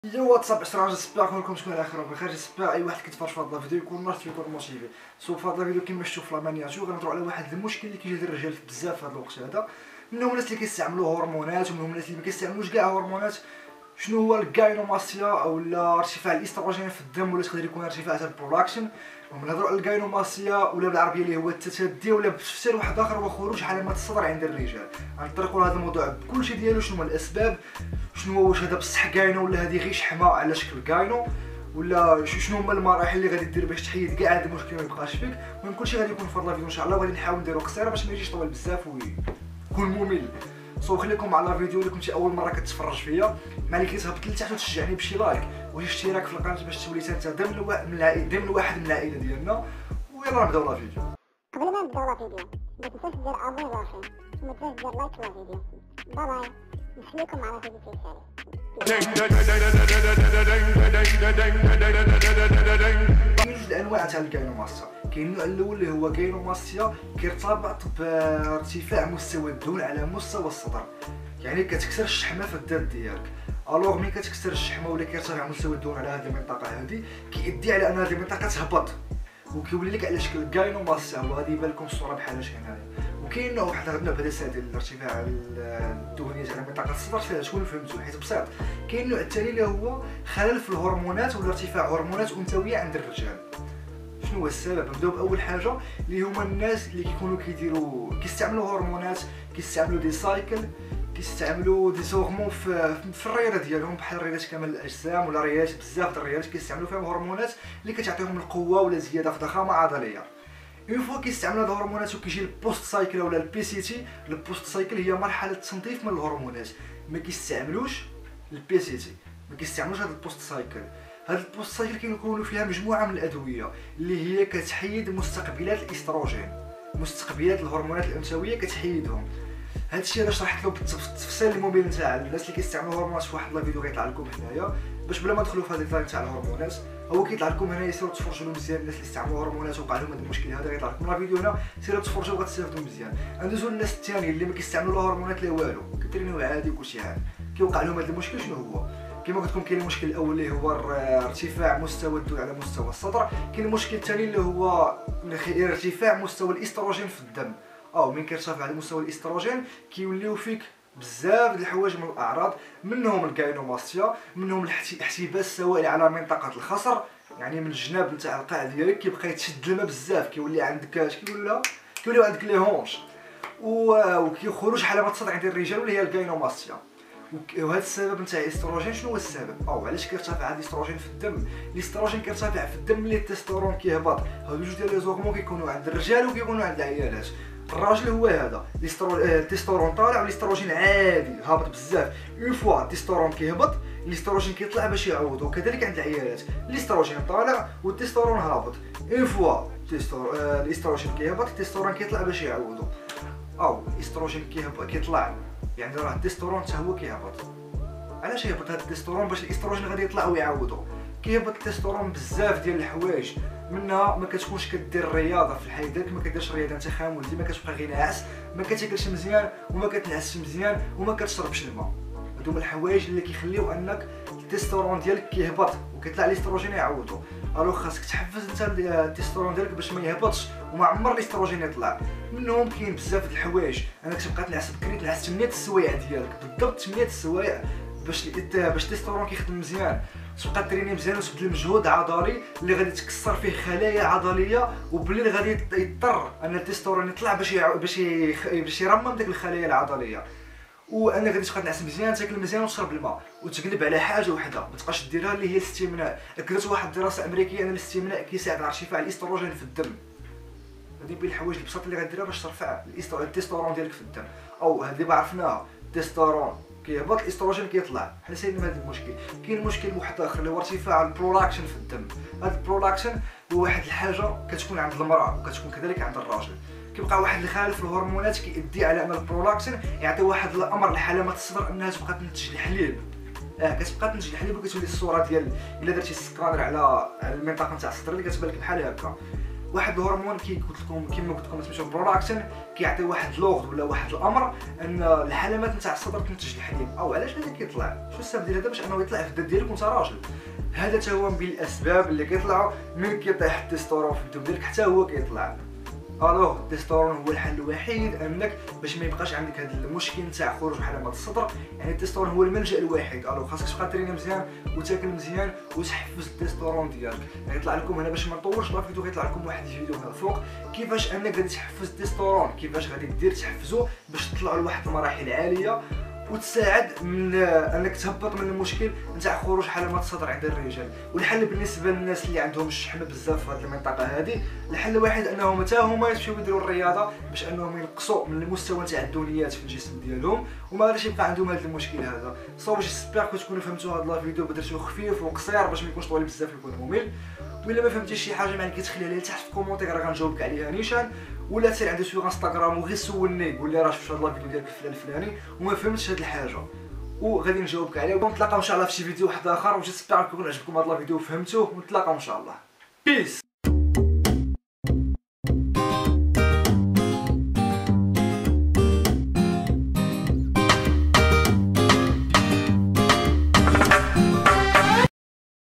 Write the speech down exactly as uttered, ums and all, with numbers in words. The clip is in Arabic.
يو واتساب عشرة جيسبيغ كلكم تكونوا على خير وبخير. جيسبيغ اي واحد كيتفرج في هذا الفيديو يكون ناشط يكون موتيفي. سو في هذا الفيديو كيما شفتوا في لا مانياتور غنهضروا على واحد المشكل اللي كيجي للرجال بزاف في هذا الوقت هذا، منهم الناس اللي كيستعملوا هرمونات ومنهم الناس اللي ما كيستعملوش كاع هرمونات. شنو هو الكاينوماستيا او ارتفاع الاستروجين في الدم، ولا تقدر يكون ارتفاع تاع البرودكشن. ونهضروا على الكاينوماستيا ولا بالعربيه اللي هو التتدي، ولا بتفسير واحد اخر هو خروج علامات الصدر عند الرجال. غنطرقوا لهذا الموضوع بكلشي ديالو، شنو هما الاسباب، شنو هو، واش هذا بصح كاينو ولا هذه غير شحمه على شكل كاينو، ولا شنو هما المراحل اللي غادي دير باش تحيد كاع هذا المشكل ما يبقاش فيك. المهم كلشي غادي يكون في هذا الفيديو ان شاء الله، وغادي نحاول نديرو قصيره باش ما يجيش طويل بزاف ويكون ممل. سو خليكم مع لا فيديو. اللي كنتي اول مره كتفرج فيا ما عليك تهبط لتحت وتشجعني بشي لايك واشتراك في القناه باش تولي انت ضمن من العائله ضمن واحد من العائله ديالنا. ويلا نبداو لا فيديو. قبل ما نبداو لا فيديو ما تنساش دير ابوني لاخي وما تنساش دير لايك لا فيديو. باي باي، نخليكم مع لا فيديو تيسالي. كاين جوج الانواع تاع الكاينوماستيا. كاين النوع الاول اللي هو كاينوماستيا كيرتبط بارتفاع مستوى الدهون على مستوى الصدر، يعني كتكسر الشحمه في الذات ديالك. الوغ ملي كتكسر الشحمه ولا كيرتفع مستوى الدهون على هذه المنطقه هذه كيؤدي على ان هذه المنطقه تهبط وكيولي لك على شكل كاينوماستيا. وغادي يبان لكم الصوره بحال هاش هنايا. وكاين نوع واحد النوع هذا سهل ديال الارتفاع الدهنيه على منطقه الصدر، سهل تكون فهمتو حيت بسيط. كاين النوع الثاني اللي هو خلل في الهرمونات ولا ارتفاع هرمونات انثويه عند الرجال. شنو هو السبب؟ نبداو باول حاجه اللي هما الناس اللي كيكونوا كيديروا كيستعملوا هرمونات، كيستعملوا دي سايكل، كيستعملوا دي زورمون في, في الرياضه ديالهم بحال رياضه كمال الاجسام ولا رياضات بزاف د الرياضات كيستعملوا فيهم هرمونات اللي كتعطيهم القوه ولا زياده في ضخامه عضليه. اون فوا كيستعملوا هاد الهرمونات وكيجي البوست سايكل ولا البي سي تي. البوست سايكل هي مرحله تنظيف من الهرمونات، ما كيستعملوش البي سي تي، ما كيستعملوش هاد البوست سايكل. هاد البوست سايكل كيكونوا فيها مجموعه من الادويه اللي هي كتحيد مستقبلات الاستروجين، مستقبلات الهرمونات الانثويه كتحيدهم. هادشي انا شرحت له بالتفصيل الممل نتاع الناس اللي كيستعملوا هرمونات في واحد لا فيديو غيطلع لكم هنايا، باش بلا ما ندخلوا في هاد الديتاي نتاع الهرمونات. هو كيطلع لكم هنايا، سيروا تفرجوا له مزيان. الناس اللي استعملوا هرمونات وقع لهم هذا المشكل هذا غيطلع لكم لا فيديو هنا، سيروا تفرجوا وغتستافدوا مزيان. ندوزو للناس الثانيين اللي ما كيستعملوا لا هرمونات لا والو، كيترينيو عادي وكلشي عادي، كيوقع لهم هذا المشكل. شنو هو؟ كما قلت لكم كاين المشكل الاول اللي هو ارتفاع مستوى الدهون على مستوى الصدر. كاين المشكل الثاني اللي هو ارتفاع مستوى الاستروجين في الدم. او من كيرتفع على مستوى الاستروجين كيوليو فيك بزاف د الحوايج من الاعراض، منهم الكاينوماستيا، منهم احتباس السوائل على منطقه الخصر، يعني من الجناب نتاع القاع ديالك كيبقى يتشد الماء بزاف، كيولي عندك اش كيقولوا كيوليو عندك لي هونش، وكيخرج علامات الصدع عند الرجال اللي هي الكاينوماستيا. وهذا السبب نتاع الاستروجين. شنو هو السبب او علاش كيرتفع هذا الاستروجين في الدم؟ الاستروجين كيرتفع في الدم ملي التستيرون كيهبط. هادو جوج ديال لي زورمون كيكونوا عند الرجال وكيكونوا عند العيالات. الراجل هو هذا التستيرون طالع والاستروجين عادي هابط بزاف. اون فوا التستيرون كيهبط الاستروجين كيطلع باش يعوض. وكذلك عند العيالات الاستروجين طالع والتستيرون هابط. اون فوا الاستروجين كيهبط التستيرون كيطلع باش يعوضو. او الاستروجين كيهبط كيطلع، يعني راه التستيرون حتى هو كيهبط. علاش يهبط هذا التستيرون؟ باش الاستروجين غادي يطلع ويعوضو. كيهبط التستيرون بزاف ديال الحوايج، منها ما كتكونش كدير الرياضه في الحياه ديالك، ما كديرش رياضه انت خامل ديما كتبقى غير ناعس، ما كتاكلش مزيان وما كتنعسش مزيان وما كتشربش الماء. هادو هما الحوايج اللي كيخليو انك التستيرون ديالك كيهبط وكيطلع الاستروجين يعوضو. الوغ خاصك تحفز انت التستيرون ديالك باش ما يهبطش وما عمر الاستروجين يطلع. منهم كاين بزاف د الحوايج، انك تبقى تنعس بكري، تنعس ثمانية السوايع ديالك بالضبط، ثمانية السوايع باش باش التستيرون كيخدم مزيان. تبقى تريني مزيان وتبذل مجهود عضلي اللي غادي تكسر فيه خلايا عضليه، وبالليل غادي يضطر ان التستيرون يطلع باش يع... باش ي... باش يرمم ديك الخلايا العضليه. وانا غادي تبقى تنعس مزيان، تاكل مزيان وتشرب الماء وتقلب على حاجه وحده ما تبقاش ديرها اللي هي الاستمناء. اكدت واحد الدراسه امريكيه ان الاستمناء كيساعد على ارتفاع الاستروجين في الدم. هذه بين الحوايج البساط اللي غديرها باش ترفع التستيرون ديالك في الدم. او هذه اللي عرفناها، التستيرون كيهبط الاستروجين كيطلع، حنا سالينا هذا المشكل. كاين مشكل واحد اخر اللي هو ارتفاع البرولاكشن في الدم. هذا البرولاكشن هو واحد الحاجه كتكون عند المراه وكتكون كذلك عند الراجل. كيبقى واحد الخلل في الهرمونات كيؤدي على ان البرولاكشن يعطي واحد الامر لحلمات الصدر انها تبقى تنتج الحليب. اه كتبقى تنتج الحليب وكتولي الصوره ديال الا درتي سكانر على على المنطقه نتاع الصدر اللي كتبان لك بحال هكا. واحد الهرمون كي قلت لكم كيما قلت لكم سميتو برولاكتين كيعطي واحد لوغد ولا واحد الامر ان الحلمات نتاع الصدر تنتج الحليب. او علاش هذا كيطلع؟ شو السبب ديال هذا؟ باش انه يطلع في الدم ديالك وانت راجل. هذا حتى هو من بين الاسباب اللي كيطلعوا من كيطيح التستورون في الدم ديالك حتى هو كيطلع. الوغ التستورون هو الحل الوحيد انك باش ما يبقاش عندك هذا المشكل نتاع خروج حلمات الصدر. يعني التستورون هو الملجا الوحيد. الوغ خاصك تبقى تريني مزيان وتاكل مزيان وتحفز التستورون ديالك. يعني يطلع لكم هنا باش ما نطولش لا فيديو، غيطلع لكم واحد الفيديو هنا فوق كيفاش انك غادي تحفز التستورون، كيفاش غادي دير تحفزو باش تطلعوا لواحد المراحل عاليه وتساعد من انك تهبط من المشكل نتاع خروج حلمات الصدر عند الرجال. والحل بالنسبه للناس اللي عندهم الشحمه بزاف في هذه المنطقه هذه، الحل الوحيد انهم حتى هما يمشيو يديروا الرياضه باش انهم ينقصوا من المستوى نتاع الدهنيات في الجسم ديالهم وما غاديش يبقى عندهم هذا المشكل هذا. صافي جيسبر تكونوا فهمتوا هذا الفيديو بدرتو خفيف وقصير باش ما يكونش طويل بزاف يكون ممل. وإلا ما فهمتيش شي حاجه معليك تخليها لي تحت في الكومونتير راه غنجاوبك عليها نيشان، ولا سير عندي سوغ انستغرام وغير سولني قول لي راه شفت هذا الفيديو ديالك الفلان الفلاني وما فهمتش هذه الحاجه وغادي نجاوبك عليه. ونتلاقاو ان شاء الله في شي فيديو واحد اخر، وجيسبر يكون عجبكم هذا الفيديو وفهمتوه، ونتلاقاو ان شاء الله. بيس.